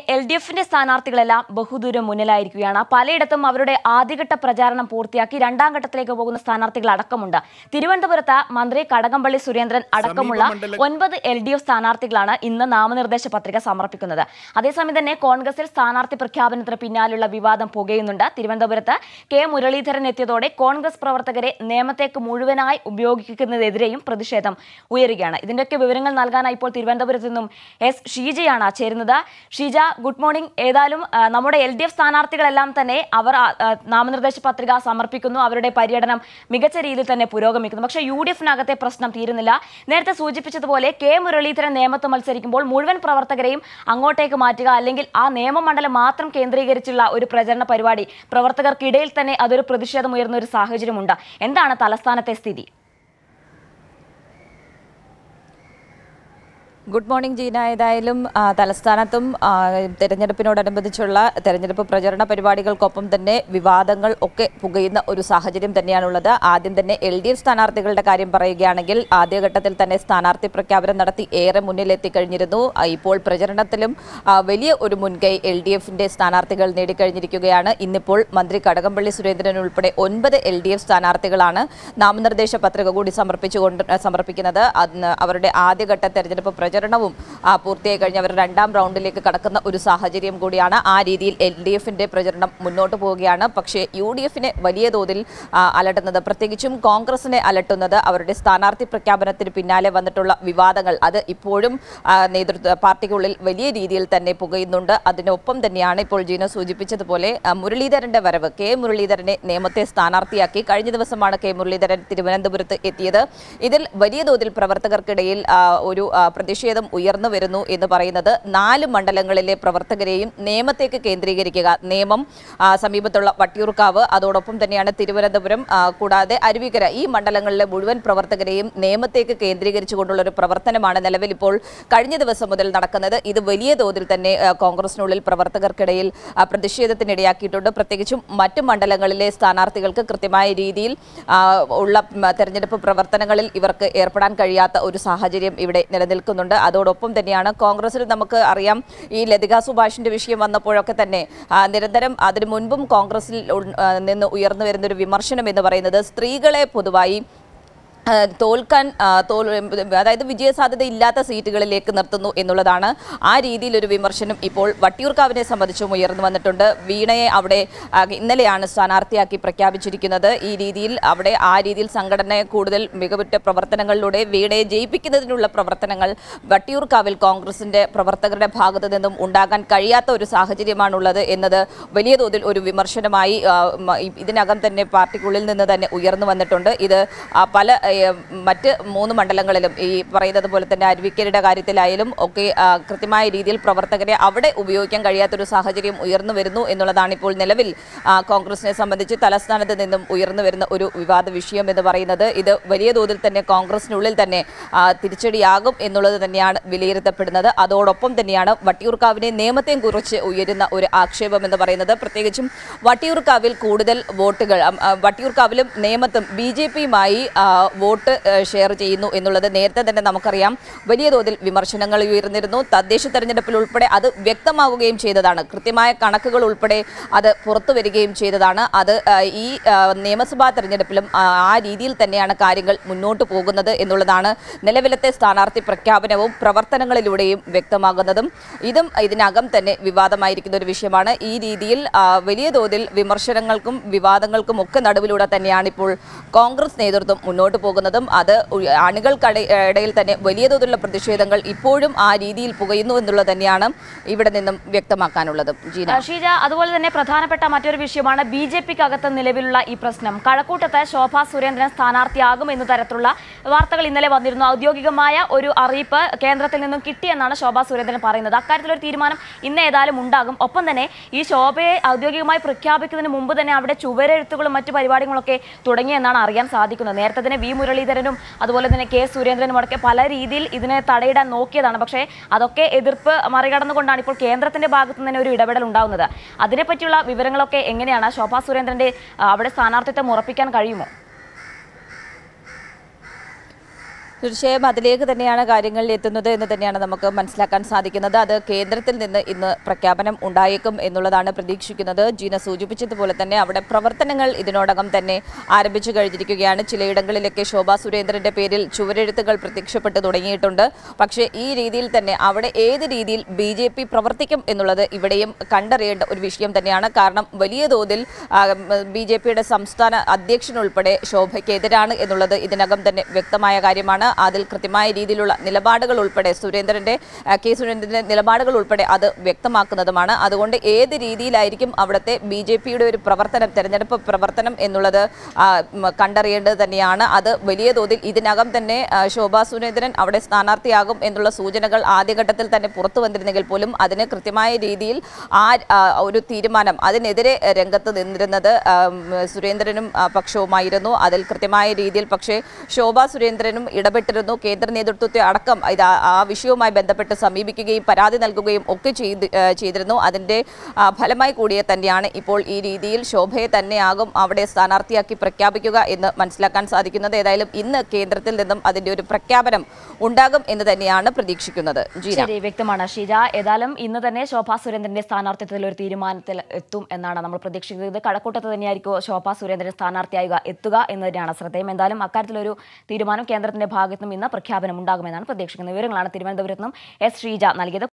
LDFിന്റെ സ്ഥാനാർത്ഥികളെല്ലാം ബഹുദൂരം മുന്നിലായിരിക്കുകയാണ്. പലയിടത്തും അവരുടെ ആദ്യഘട്ട പ്രചാരണം പൂർത്തിയാക്കി രണ്ടാം ഘട്ടത്തിലേക്ക് പോകുന്ന സ്ഥാനാർത്ഥികൾ അടക്കമുണ്ട്. തിരുവനന്തപുരത്ത് മന്ത്രി കടകംപള്ളി സുരേന്ദ്രൻ അടക്കമുള്ള 9 LDF സ്ഥാനാർത്ഥികളാണ് ഇന്ന് നാമനിർദ്ദേശ പത്രിക സമർപ്പിക്കുന്നത്. അതേസമയം തന്നെ കോൺഗ്രസിൽ സ്ഥാനാർത്ഥി പ്രഖ്യാപനത്തിന് പിന്നാലുള്ള വിവാദം പുകയുന്നുണ്ട്. തിരുവനന്തപുരത്ത് കെ മുരളീധരൻ എത്തിയതോടെ കോൺഗ്രസ് പ്രവർത്തകരെ നിയമത്തേക്ക് മുഴുവനായി ഉപയോഗിക്കുന്നതിനെതിരെയും പ്രതിഷേധം ഉയരുകയാണ്. ഇതിന്റെയൊക്കെ വിവരങ്ങൾ നൽകാനായി ഇപ്പോൾ തിരുവനന്തപുരത്ത് നിന്നും എസ് ഷീജയാണ് ചേരുന്നത്. Sheeja, good morning. ഏതായാലും നമ്മുടെ LDF സ്ഥാനാർത്ഥികളെല്ലാം തന്നെ അവർ നാമനിർദ്ദേശ പത്രിക സമർപ്പിക്കുന്നു. അവരുടെ പര്യടനം മികച്ച രീതിയിൽ തന്നെ പുരോഗമിക്കുന്നു. പക്ഷേ UDFനകത്തെ പ്രശ്നം തീരുന്നില്ല. നേരത്തെ സൂചിപ്പിച്ചതുപോലെ കെ മുരളീധരൻ നേമത്ത് മത്സരിക്കുമ്പോൾ മുഴുവൻ പ്രവർത്തകരെയും അങ്ങോട്ടേക്ക് മാറ്റുക, അല്ലെങ്കിൽ ആ നിയമമണ്ഡലം മാത്രം കേന്ദ്രീകരിച്ചുള്ള ഒരു പ്രചരണ പരിപാടി, പ്രവർത്തകർക്കിടയിൽ തന്നെ അതൊരു പ്രതിഷേധം ഉയർന്ന ഒരു സാഹചര്യമുണ്ട്. എന്താണ് തലസ്ഥാനത്തെ സ്ഥിതി? Good morning Jeena. ഏതായാലും തലസ്ഥാനത്തും തെരഞ്ഞെടുപ്പിനോടനുബന്ധിച്ചുള്ള തെരഞ്ഞെടുപ്പ് പ്രചരണ പരിപാടികൾക്കൊപ്പം തന്നെ വിവാദങ്ങൾ ഒക്കെ പുകയുന്ന ഒരു സാഹചര്യം തന്നെയാണുള്ളത്. ആദ്യം തന്നെ LDF സ്ഥാനാർത്ഥികളുടെ കാര്യം പറയുകയാണെങ്കിൽ ആദ്യഘട്ടത്തിൽ തന്നെ സ്ഥാനാർത്ഥി പ്രഖ്യാപനം നടത്തി ഏറെ മുന്നിലെത്തിക്കഴിഞ്ഞിരുന്നു. ഇപ്പോൾ പ്രചരണത്തിലും വലിയ ഒരു മുൻകൈ LDFിന്റെ സ്ഥാനാർത്ഥികൾ നേടിക്കഴിഞ്ഞിരിക്കുകയാണ്. ഇന്നിപ്പോൾ മന്ത്രി കടകംപള്ളി സുരേന്ദ്രൻ ഉൾപ്പെടെ 9 LDF സ്ഥാനാർത്ഥികളാണ് നാമനിർദ്ദേശ പത്രിക കൂടി സമർപ്പിക്കുന്നത്. അവരുടെ ആദ്യഘട്ട തെരഞ്ഞെടുപ്പ് പ്രചരണവും പൂർത്തിയായി കഴിഞ്ഞ് അവർ രണ്ടാം റൗണ്ടിലേക്ക് കടക്കുന്ന ഒരു സാഹചര്യം കൂടിയാണ്. ആ രീതിയിൽ LDFിന്റെ പ്രചരണം മുന്നോട്ട് പോവുകയാണ്. പക്ഷേ UDFിനെ വലിയ തോതിൽ അലട്ടുന്നത്, പ്രത്യേകിച്ചും കോൺഗ്രസിനെ അലട്ടുന്നത് അവരുടെ സ്ഥാനാർത്ഥി പ്രഖ്യാപനത്തിന് പിന്നാലെ വന്നിട്ടുള്ള വിവാദങ്ങൾ. അത് ഇപ്പോഴും പാർട്ടിക്കുള്ളിൽ വലിയ രീതിയിൽ തന്നെ പുകയുന്നുണ്ട്. അതിനൊപ്പം തന്നെയാണ് ഇപ്പോൾ ജീന സൂചിപ്പിച്ചതുപോലെ മുരളീധരന്റെ വരവ്. കെ മുരളീധരനെ നേമത്തെ സ്ഥാനാർത്ഥിയാക്കി കഴിഞ്ഞ ദിവസമാണ് കെ മുരളീധരൻ തിരുവനന്തപുരത്ത് എത്തിയത്. ഇതിൽ വലിയ തോതിൽ പ്രവർത്തകർക്കിടയിൽ ഒരു പ്രതിഷേധം ഉയർന്നു വരുന്നു എന്ന് പറയുന്നത് 4 മണ്ഡലങ്ങളിലെ പ്രവർത്തകരെയും നേമത്തേക്ക് കേന്ദ്രീകരിക്കുക. നേമം, സമീപത്തുള്ള വട്ടിയൂർക്കാവ്, അതോടൊപ്പം തന്നെയാണ് തിരുവനന്തപുരം, കൂടാതെ അരുവിക്കര, ഈ മണ്ഡലങ്ങളിലെ മുഴുവൻ പ്രവർത്തകരെയും നേമത്തേക്ക് കേന്ദ്രീകരിച്ചുകൊണ്ടുള്ള ഒരു പ്രവർത്തനമാണ് നിലവിൽ ഇപ്പോൾ കഴിഞ്ഞ ദിവസം മുതൽ നടക്കുന്നത്. ഇത് വലിയ തോതിൽ തന്നെ കോൺഗ്രസിനുള്ളിൽ പ്രവർത്തകർക്കിടയിൽ പ്രതിഷേധത്തിനിടയാക്കിയിട്ടുണ്ട്. പ്രത്യേകിച്ചും മറ്റു മണ്ഡലങ്ങളിലെ സ്ഥാനാർത്ഥികൾക്ക് കൃത്യമായ രീതിയിൽ ഉള്ള തെരഞ്ഞെടുപ്പ് പ്രവർത്തനങ്ങളിൽ ഇവർക്ക് ഏർപ്പെടാൻ കഴിയാത്ത ഒരു സാഹചര്യം ഇവിടെ നിലനിൽക്കുന്നുണ്ട്. അതോടൊപ്പം തന്നെയാണ് കോൺഗ്രസിൽ നമുക്ക് അറിയാം, ഈ ലതിക സുഭാഷിന്റെ വിഷയം വന്നപ്പോഴൊക്കെ തന്നെ നിരന്തരം അതിനു മുൻപും കോൺഗ്രസിൽ നിന്ന് ഉയർന്നു വരുന്ന ഒരു വിമർശനം എന്ന് പറയുന്നത് സ്ത്രീകളെ പൊതുവായി അതായത് വിജയസാധ്യത ഇല്ലാത്ത സീറ്റുകളിലേക്ക് നിർത്തുന്നു എന്നുള്ളതാണ്. ആ രീതിയിലൊരു വിമർശനം ഇപ്പോൾ വട്ടിയൂർക്കാവിനെ സംബന്ധിച്ചും ഉയർന്നു വന്നിട്ടുണ്ട്. വീണയെ അവിടെ ഇന്നലെയാണ് സ്ഥാനാർത്ഥിയാക്കി പ്രഖ്യാപിച്ചിരിക്കുന്നത്. ഈ രീതിയിൽ അവിടെ ആ രീതിയിൽ സംഘടനയെ കൂടുതൽ മികവുറ്റ പ്രവർത്തനങ്ങളിലൂടെ വീണയെ ജയിപ്പിക്കുന്നതിനുള്ള പ്രവർത്തനങ്ങൾ വട്ടിയൂർക്കാവിൽ കോൺഗ്രസിന്റെ പ്രവർത്തകരുടെ ഭാഗത്തു നിന്നും ഉണ്ടാകാൻ കഴിയാത്ത ഒരു സാഹചര്യമാണുള്ളത് എന്നത് വലിയ തോതിൽ ഒരു വിമർശനമായി ഇതിനകം തന്നെ പാർട്ടിക്കുള്ളിൽ നിന്ന് തന്നെ ഉയർന്നു വന്നിട്ടുണ്ട്. ഇത് പല മറ്റ് 3 മണ്ഡലങ്ങളിലും ഈ പറയുന്നത് പോലെ തന്നെ അരുവിക്കരയുടെ കാര്യത്തിലായാലും ഒക്കെ കൃത്യമായ രീതിയിൽ പ്രവർത്തകരെ അവിടെ ഉപയോഗിക്കാൻ കഴിയാത്തൊരു സാഹചര്യം ഉയർന്നു വരുന്നു എന്നുള്ളതാണ് ഇപ്പോൾ നിലവിൽ കോൺഗ്രസിനെ സംബന്ധിച്ച് തലസ്ഥാനത്ത് നിന്നും ഉയർന്നു വരുന്ന ഒരു വിവാദ വിഷയം എന്ന് പറയുന്നത്. ഇത് വലിയ തോതിൽ തന്നെ കോൺഗ്രസിനുള്ളിൽ തന്നെ തിരിച്ചടിയാകും എന്നുള്ളത് തന്നെയാണ് വിലയിരുത്തപ്പെടുന്നത്. അതോടൊപ്പം തന്നെയാണ് വട്ടിയൂർക്കാവിനെ നിയമത്തെയും കുറിച്ച് ഉയരുന്ന ഒരു ആക്ഷേപം എന്ന് പറയുന്നത്. പ്രത്യേകിച്ചും വട്ടിയൂർക്കാവിൽ കൂടുതൽ വോട്ടുകൾ വട്ടിയൂർക്കാവിലും നേമത്തും BJPയുമായി വോട്ട് ഷെയർ ചെയ്യുന്നു എന്നുള്ളത് നേരത്തെ തന്നെ നമുക്കറിയാം. വലിയ തോതിൽ വിമർശനങ്ങൾ ഉയർന്നിരുന്നു. തദ്ദേശ തെരഞ്ഞെടുപ്പിൽ ഉൾപ്പെടെ അത് വ്യക്തമാവുകയും ചെയ്തതാണ്. കൃത്യമായ കണക്കുകൾ ഉൾപ്പെടെ അത് പുറത്തു വരികയും ചെയ്തതാണ്. അത് ഈ നിയമസഭാ തെരഞ്ഞെടുപ്പിലും ആ രീതിയിൽ തന്നെയാണ് കാര്യങ്ങൾ മുന്നോട്ട് പോകുന്നത് എന്നുള്ളതാണ് നിലവിലത്തെ സ്ഥാനാർത്ഥി പ്രഖ്യാപനവും പ്രവർത്തനങ്ങളിലൂടെയും വ്യക്തമാകുന്നതും. ഇതും ഇതിനകം തന്നെ വിവാദമായിരിക്കുന്ന ഒരു വിഷയമാണ്. ഈ രീതിയിൽ വലിയ തോതിൽ വിമർശനങ്ങൾക്കും വിവാദങ്ങൾക്കും ഒക്കെ നടുവിലൂടെ തന്നെയാണ് ഇപ്പോൾ കോൺഗ്രസ് നേതൃത്വം മുന്നോട്ട് പോകുന്നതും. അത് അണികൾക്കിടയിൽ തന്നെ വലിയ തോതിലുള്ള പ്രതിഷേധങ്ങൾ ഇപ്പോഴും ആ രീതിയിൽ പുകയുന്നു എന്നുള്ളത് തന്നെയാണ് ഇവിടെ നിന്നും വ്യക്തമാക്കാനുള്ളത്. ഷീജ, അതുപോലെ തന്നെ പ്രധാനപ്പെട്ട മറ്റൊരു വിഷയമാണ് BJPക്കകത്ത് നിലവിലുള്ള ഈ പ്രശ്നം. കഴക്കൂട്ടത്ത് ശോഭാ സുരേന്ദ്രൻ സ്ഥാനാർത്ഥിയാകും എന്ന തരത്തിലുള്ള വാർത്തകൾ ഇന്നലെ വന്നിരുന്നു. ഔദ്യോഗികമായ ഒരു അറിയിപ്പ് കേന്ദ്രത്തിൽ നിന്നും കിട്ടിയെന്നാണ് ശോഭാ സുരേന്ദ്രൻ പറയുന്നത്. അക്കാര്യത്തിലൊരു തീരുമാനം ഇന്ന് ഏതായാലും ഉണ്ടാകും. ഒപ്പം തന്നെ ഈ ശോഭയെ ഔദ്യോഗികമായി പ്രഖ്യാപിക്കുന്നതിന് മുമ്പ് തന്നെ അവിടെ ചുവരെഴുത്തുകളും മറ്റു പരിപാടികളൊക്കെ തുടങ്ങിയെന്നാണ് അറിയാൻ സാധിക്കുന്നത്. നേരത്തെ തന്നെ V മുരളീധരനും അതുപോലെ തന്നെ K സുരേന്ദ്രനും അടക്കം പല രീതിയിൽ ഇതിനെ തടയിടാൻ നോക്കിയതാണ്. പക്ഷേ അതൊക്കെ എതിർപ്പ് മറികടന്നുകൊണ്ടാണ് ഇപ്പോൾ കേന്ദ്രത്തിന്റെ ഭാഗത്തു നിന്ന് ഒരു ഇടപെടൽ ഉണ്ടാകുന്നത്. അതിനെപ്പറ്റിയുള്ള വിവരങ്ങളൊക്കെ എങ്ങനെയാണ്? ശോഭാ സുരേന്ദ്രന്റെ അവിടെ സ്ഥാനാർത്ഥിത്വം ഉറപ്പിക്കാൻ കഴിയുമോ? തീർച്ചയായും അതിലേക്ക് തന്നെയാണ് കാര്യങ്ങളിൽ എത്തുന്നത് എന്ന് തന്നെയാണ് നമുക്ക് മനസ്സിലാക്കാൻ സാധിക്കുന്നത്. അത് കേന്ദ്രത്തിൽ നിന്ന് ഇന്ന് പ്രഖ്യാപനം ഉണ്ടായേക്കും എന്നുള്ളതാണ് പ്രതീക്ഷിക്കുന്നത്. ജീന സൂചിപ്പിച്ചതുപോലെ തന്നെ അവിടെ പ്രവർത്തനങ്ങൾ ഇതിനോടകം തന്നെ ആരംഭിച്ചു കഴിഞ്ഞിരിക്കുകയാണ്. ചിലയിടങ്ങളിലൊക്കെ ശോഭാ സുരേന്ദ്രന്റെ പേരിൽ ചുവരെഴുത്തുകൾ പ്രത്യക്ഷപ്പെട്ടു തുടങ്ങിയിട്ടുണ്ട്. പക്ഷേ ഈ രീതിയിൽ തന്നെ അവിടെ ഏത് രീതിയിൽ BJP പ്രവർത്തിക്കും എന്നുള്ളത് ഇവിടെയും കണ്ടറിയേണ്ട ഒരു വിഷയം തന്നെയാണ്. കാരണം വലിയ തോതിൽ BJPയുടെ സംസ്ഥാന അധ്യക്ഷനുൾപ്പെടെ ശോഭയ്ക്കെതിരാണ് എന്നുള്ളത് ഇതിനകം തന്നെ വ്യക്തമായ കാര്യമാണ്. അതിൽ കൃത്യമായ രീതിയിലുള്ള നിലപാടുകൾ ഉൾപ്പെടെ കെ സുരേന്ദ്രന്റെ നിലപാടുകൾ ഉൾപ്പെടെ അത് വ്യക്തമാക്കുന്നതുമാണ്. അതുകൊണ്ട് ഏത് രീതിയിലായിരിക്കും അവിടുത്തെ BJPയുടെ ഒരു പ്രവർത്തനം, തെരഞ്ഞെടുപ്പ് പ്രവർത്തനം എന്നുള്ളത് കണ്ടറിയേണ്ടത് തന്നെയാണ്. അത് വലിയ തോതിൽ ഇതിനകം തന്നെ ശോഭാ സുരേന്ദ്രൻ അവിടെ സ്ഥാനാർത്ഥിയാകും എന്നുള്ള സൂചനകൾ ആദ്യഘട്ടത്തിൽ തന്നെ പുറത്തു വന്നിരുന്നെങ്കിൽ പോലും അതിന് കൃത്യമായ രീതിയിൽ ഒരു തീരുമാനം അതിനെതിരെ രംഗത്ത് നിന്നിരുന്നത് സുരേന്ദ്രനും പക്ഷവുമായിരുന്നു. അതിൽ കൃത്യമായ രീതിയിൽ പക്ഷേ ശോഭാ സുരേന്ദ്രനും ഇടപെട്ടിരുന്നു. കേന്ദ്ര നേതൃത്വത്തെ അടക്കം ആ വിഷയവുമായി ബന്ധപ്പെട്ട് സമീപിക്കുകയും പരാതി നൽകുകയും ഒക്കെ ചെയ്തിരുന്നു. അതിൻ്റെ ഫലമായി കൂടിയ തന്നെയാണ് ഇപ്പോൾ ഈ രീതിയിൽ ശോഭയെ തന്നെയാകും അവിടെ സ്ഥാനാർത്ഥിയാക്കി പ്രഖ്യാപിക്കുക എന്ന് മനസ്സിലാക്കാൻ സാധിക്കുന്നത്. ഏതായാലും ഇന്ന് കേന്ദ്രത്തിൽ നിന്നും അതിൻ്റെ ഒരു പ്രഖ്യാപനം ഉണ്ടാകും എന്ന് തന്നെയാണ് പ്രതീക്ഷിക്കുന്നത്. ശരി, വ്യക്തമാണ് ഷീജ. ഏതായാലും ഇന്ന് തന്നെ ശോഭാ സുരേന്ദ്രന്റെ സ്ഥാനാർത്ഥിത്വത്തിൽ ഒരു തീരുമാനത്തിൽ എത്തും എന്നാണ് നമ്മൾ പ്രതീക്ഷിക്കുന്നത്. കഴക്കൂട്ടത്ത് തന്നെയായിരിക്കും ശോഭാ സുരേന്ദ്രൻ സ്ഥാനാർത്ഥിയാവുക എത്തുക എന്ന് തന്നെയാണ് ശ്രദ്ധേയം. എന്തായാലും അക്കാര്യത്തിലൊരു തീരുമാനം കേന്ദ്രത്തിന്റെ ഭാഗത്തുനിന്നും ഇന്ന് പ്രഖ്യാപനം ഉണ്ടാകുമെന്നാണ് പ്രതീക്ഷിക്കുന്നത്. വിവരങ്ങളാണ് തിരുവനന്തപുരത്ത് നിന്നും S. ശ്രീജ നൽകിയത്.